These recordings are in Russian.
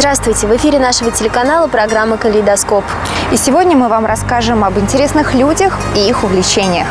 Здравствуйте! В эфире нашего телеканала программа «Калейдоскоп». И сегодня мы вам расскажем об интересных людях и их увлечениях.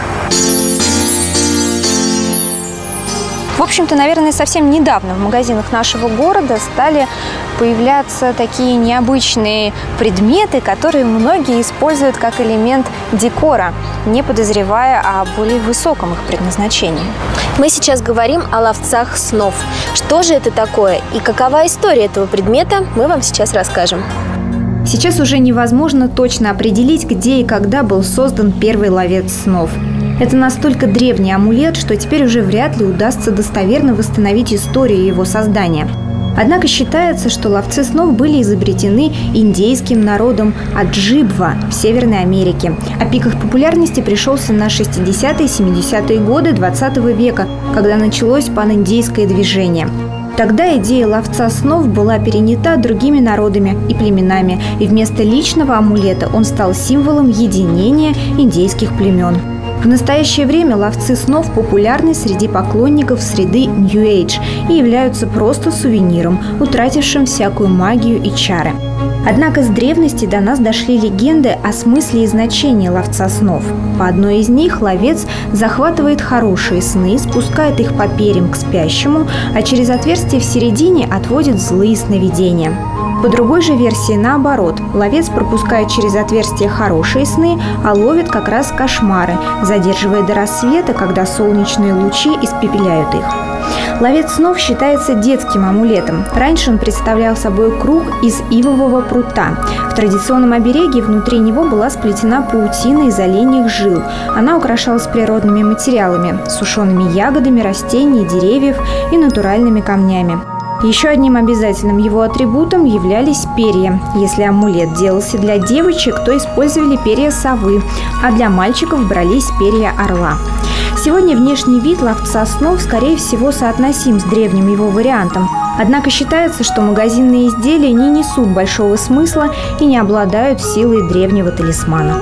В общем-то, наверное, совсем недавно в магазинах нашего города стали появляться такие необычные предметы, которые многие используют как элемент декора, не подозревая о более высоком их предназначении. Мы сейчас говорим о ловцах снов. Что же это такое и какова история этого предмета, мы вам сейчас расскажем. Сейчас уже невозможно точно определить, где и когда был создан первый ловец снов. Это настолько древний амулет, что теперь уже вряд ли удастся достоверно восстановить историю его создания. Однако считается, что ловцы снов были изобретены индейским народом Аджибва в Северной Америке. А пик их популярности пришелся на 60-е и 70-е годы 20 века, когда началось паниндейское движение. Тогда идея ловца снов была перенята другими народами и племенами, и вместо личного амулета он стал символом единения индейских племен. В настоящее время ловцы снов популярны среди поклонников среды New Age и являются просто сувениром, утратившим всякую магию и чары. Однако с древности до нас дошли легенды о смысле и значении ловца снов. По одной из них ловец захватывает хорошие сны, спускает их по перьям к спящему, а через отверстие в середине отводит злые сновидения. По другой же версии наоборот, ловец пропускает через отверстие хорошие сны, а ловит как раз кошмары, задерживая до рассвета, когда солнечные лучи испепеляют их. Ловец снов считается детским амулетом. Раньше он представлял собой круг из ивового прута. В традиционном обереге внутри него была сплетена паутина из оленьих жил. Она украшалась природными материалами – сушеными ягодами, растений, деревьев и натуральными камнями. Еще одним обязательным его атрибутом являлись перья. Если амулет делался для девочек, то использовали перья совы, а для мальчиков брались перья орла. Сегодня внешний вид ловца снов, скорее всего, соотносим с древним его вариантом. Однако считается, что магазинные изделия не несут большого смысла и не обладают силой древнего талисмана.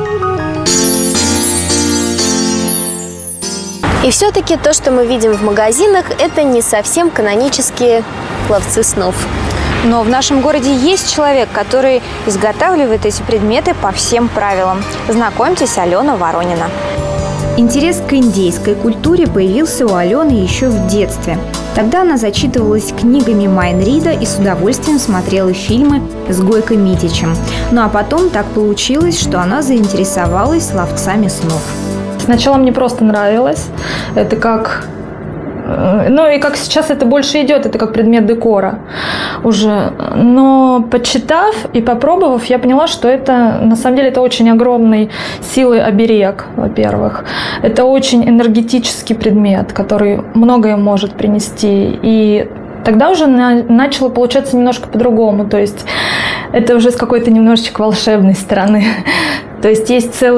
И все-таки то, что мы видим в магазинах, это не совсем канонические ловцы снов. Но в нашем городе есть человек, который изготавливает эти предметы по всем правилам. Знакомьтесь, Алена Воронина. Интерес к индейской культуре появился у Алены еще в детстве. Тогда она зачитывалась книгами Майн Рида и с удовольствием смотрела фильмы с Гойко Митичем. Ну а потом так получилось, что она заинтересовалась ловцами снов. Сначала мне просто нравилось, это как, и как сейчас это больше идет, это как предмет декора уже. Но почитав и попробовав, я поняла, что это, на самом деле, это очень огромной силы оберег, во-первых. Это очень энергетический предмет, который многое может принести. И тогда уже начало получаться немножко по-другому, то есть это уже с какой-то немножечко волшебной стороны. То есть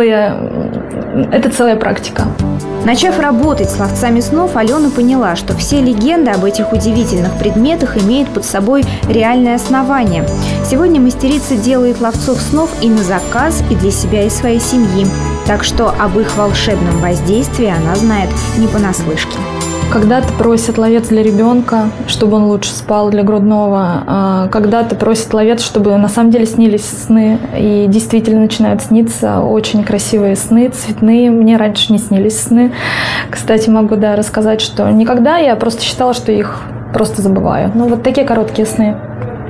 это целая практика. Начав работать с ловцами снов, Алена поняла, что все легенды об этих удивительных предметах имеют под собой реальное основание. Сегодня мастерица делает ловцов снов и на заказ, и для себя и своей семьи. Так что об их волшебном воздействии она знает не понаслышке. Когда-то просит ловец для ребенка, чтобы он лучше спал, для грудного. Когда-то просит ловец, чтобы на самом деле снились сны. И действительно начинают сниться очень красивые сны, цветные. Мне раньше не снились сны. Кстати, могу рассказать, что никогда я просто считала, что их просто забываю. Вот такие короткие сны.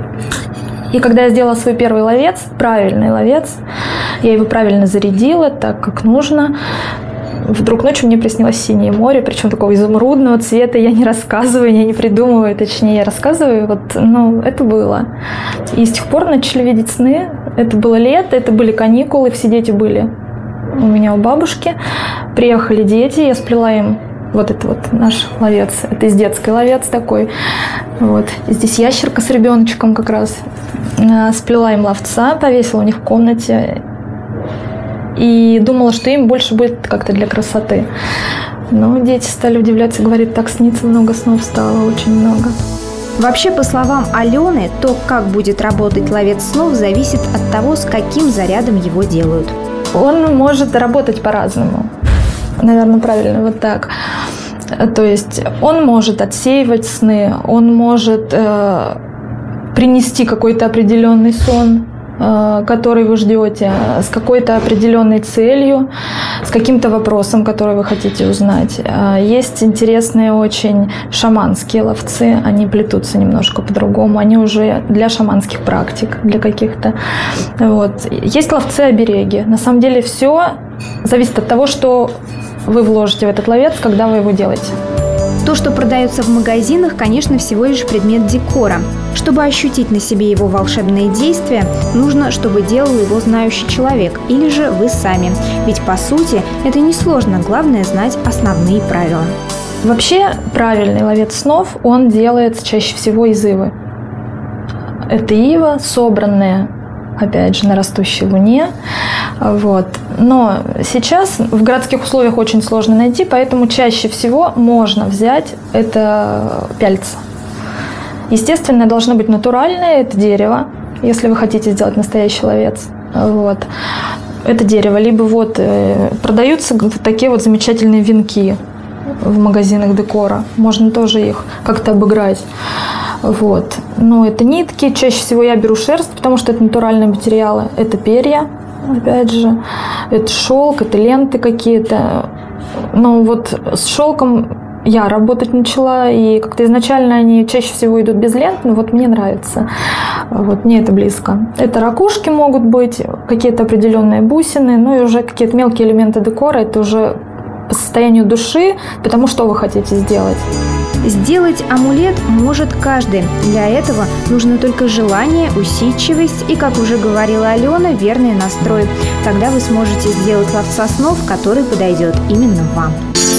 И когда я сделала свой первый ловец, правильный ловец, я его правильно зарядила, так как нужно. Вдруг ночью мне приснилось синее море, причем такого изумрудного цвета. Я не рассказываю, я не придумываю, точнее, я рассказываю. Это было. И с тех пор начали видеть сны. Это было лето, это были каникулы, все дети были у меня у бабушки. Приехали дети, я сплела им наш ловец. Это из детской ловец такой. Здесь ящерка с ребеночком как раз. Сплела им ловца, повесила у них в комнате. И думала, что им больше будет как-то для красоты. Но дети стали удивляться, говорят, так снится, много снов стало, очень много. Вообще, по словам Алены, то, как будет работать ловец снов, зависит от того, с каким зарядом его делают. Он может работать по-разному. Наверное, правильно, так. То есть он может отсеивать сны, он может принести какой-то определенный сон, который вы ждете, с какой-то определенной целью, с каким-то вопросом, который вы хотите узнать. Есть интересные очень шаманские ловцы, они плетутся немножко по-другому, они уже для шаманских практик, для каких-то. Вот. Есть ловцы-обереги. На самом деле все зависит от того, что вы вложите в этот ловец, когда вы его делаете. То, что продается в магазинах, конечно, всего лишь предмет декора. Чтобы ощутить на себе его волшебные действия, нужно, чтобы делал его знающий человек, или же вы сами. Ведь, по сути, это несложно, главное знать основные правила. Вообще, правильный ловец снов, он делается чаще всего из ивы. Это ива, собранная, опять же, на растущей луне. Вот. Но сейчас в городских условиях очень сложно найти, поэтому чаще всего можно взять это пяльца. Естественно, должно быть натуральное, это дерево, если вы хотите сделать настоящий ловец. Вот. Это дерево. Либо вот продаются такие вот замечательные венки в магазинах декора. Можно тоже их как-то обыграть. Вот. Но это нитки. Чаще всего я беру шерсть, потому что это натуральные материалы. Это перья, опять же. Это шелк, это ленты какие-то. Но вот с шелком я работать начала, и как-то изначально они чаще всего идут без лент, но вот мне нравится. Вот, мне это близко. Это ракушки могут быть, какие-то определенные бусины, ну и уже какие-то мелкие элементы декора. Это уже по состоянию души, потому что вы хотите сделать. Сделать амулет может каждый. Для этого нужно только желание, усидчивость и, как уже говорила Алена, верный настрой. Тогда вы сможете сделать ловца снов, который подойдет именно вам.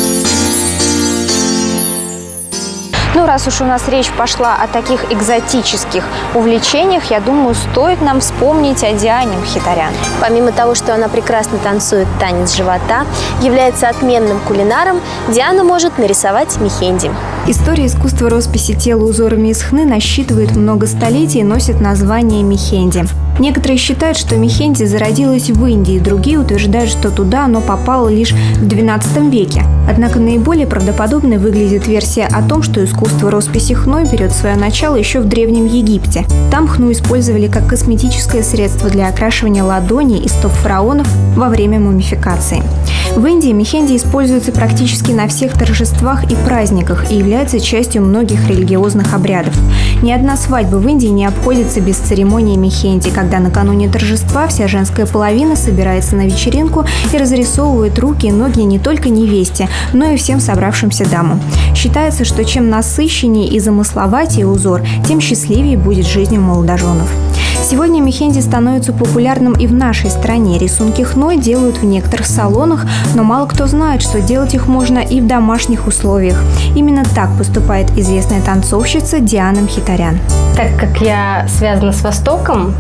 Ну, раз уж у нас речь пошла о таких экзотических увлечениях, я думаю, стоит нам вспомнить о Диане Мхитарян. Помимо того, что она прекрасно танцует танец живота, является отменным кулинаром, Диана может нарисовать мехенди. История искусства росписи тела узорами из хны насчитывает много столетий и носит название мехенди. Некоторые считают, что мехенди зародилось в Индии, другие утверждают, что туда оно попало лишь в XII веке. Однако наиболее правдоподобной выглядит версия о том, что искусство росписи хной берет свое начало еще в Древнем Египте. Там хну использовали как косметическое средство для окрашивания ладоней и стоп фараонов во время мумификации. В Индии мехенди используется практически на всех торжествах и праздниках и является частью многих религиозных обрядов. Ни одна свадьба в Индии не обходится без церемонии мехенди, когда накануне торжества вся женская половина собирается на вечеринку и разрисовывает руки и ноги не только невесте, но и всем собравшимся дамам. Считается, что чем насыщеннее и замысловатее узор, тем счастливее будет жизнь у молодоженов. Сегодня мехенди становится популярным и в нашей стране. Рисунки хной делают в некоторых салонах, но мало кто знает, что делать их можно и в домашних условиях. Именно так поступает известная танцовщица Диана Мхитарян. Так как я связана с Востоком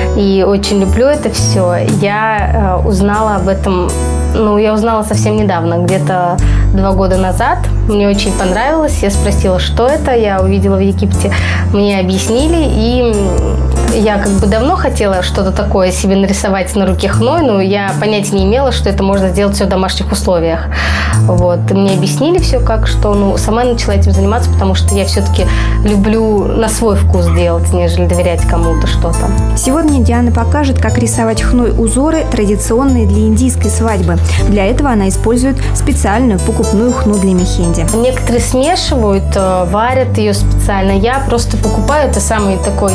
и очень люблю это все, я узнала об этом, я узнала совсем недавно, где-то 2 года назад. Мне очень понравилось. Я спросила, что это. Я увидела в Египте. Мне объяснили, и я давно хотела что-то такое себе нарисовать на руке хной, но я понятия не имела, что это можно сделать все в домашних условиях. Вот. И мне объяснили все, сама начала этим заниматься, потому что я все-таки люблю на свой вкус делать, нежели доверять кому-то что-то. Сегодня Диана покажет, как рисовать хной узоры, традиционные для индийской свадьбы. Для этого она использует специальную покупную хну для мехенди. Некоторые смешивают, варят ее специально. Я просто покупаю, это самый такой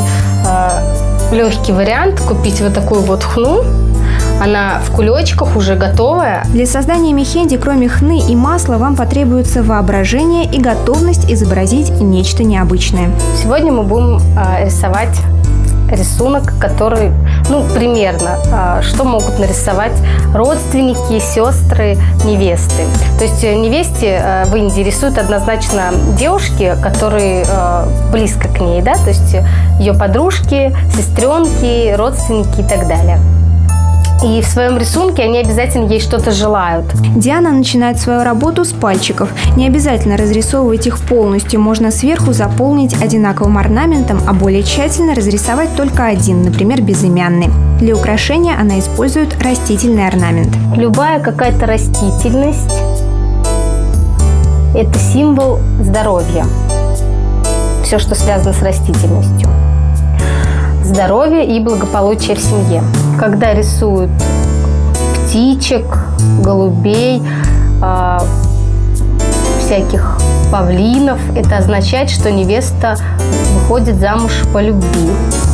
легкий вариант, купить вот такую вот хну. Она в кулечках уже готовая. Для создания мехенди, кроме хны и масла, вам потребуется воображение и готовность изобразить нечто необычное. Сегодня мы будем рисовать рисунок, который, примерно, что могут нарисовать родственники, сестры, невесты. То есть невесте в Индии рисуют однозначно девушки, которые близко к ней, да, то есть ее подружки, сестренки, родственники и так далее. И в своем рисунке они обязательно ей что-то желают. Диана начинает свою работу с пальчиков. Не обязательно разрисовывать их полностью. Можно сверху заполнить одинаковым орнаментом, а более тщательно разрисовать только один, например, безымянный. Для украшения она использует растительный орнамент. Любая какая-то растительность – это символ здоровья. Все, что связано с растительностью. здоровье и благополучие в семье. Когда рисуют птичек, голубей, всяких павлинов, это означает, что невеста выходит замуж по любви.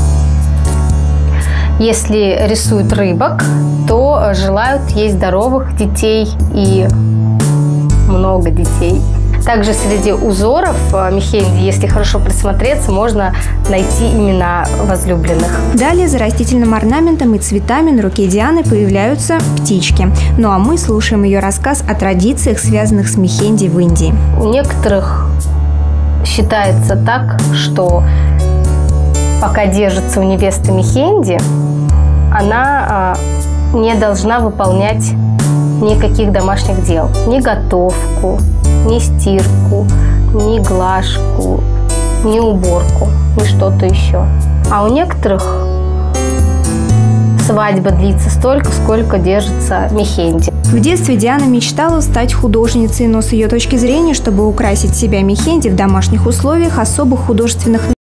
Если рисуют рыбок, то желают ей здоровых детей и много детей. Также среди узоров мехенди, если хорошо присмотреться, можно найти имена возлюбленных. Далее за растительным орнаментом и цветами на руке Дианы появляются птички. Ну а мы слушаем ее рассказ о традициях, связанных с мехенди в Индии. У некоторых считается так, что пока держится у невесты мехенди, она не должна выполнять никаких домашних дел. Ни готовку, ни стирку, ни глажку, ни уборку, ни что-то еще. А у некоторых свадьба длится столько, сколько держится мехенди. В детстве Диана мечтала стать художницей, но с ее точки зрения, чтобы украсить себя мехенди в домашних условиях, особых художественных